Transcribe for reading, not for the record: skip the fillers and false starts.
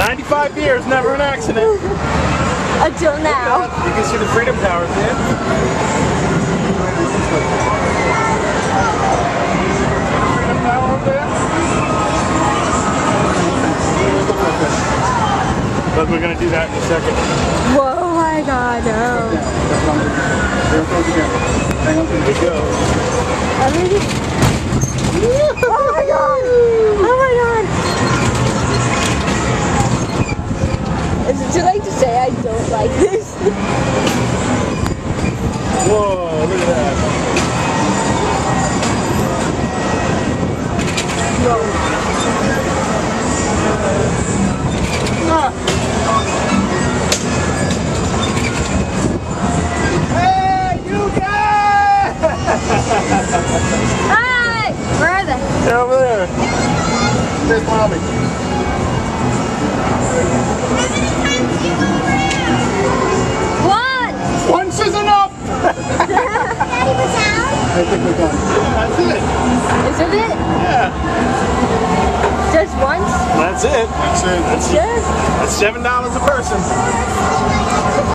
95 years, never an accident. Until now. You can see the Freedom Towers there. Freedom Tower over there. But we're going to do that in a second. Whoa, my God, no. Here we go. Oh my God! Oh my God! Is it too late to say I don't like this? Whoa, look at that. Whoa. Ah. Hey, you guys! Hi! Where are they? They're over there. There's Mommy. What? Once is enough! Daddy was out? I think we're done. That's it. Is it it? Yeah. Just once? That's it. That's it. Yes. That's $7 a person.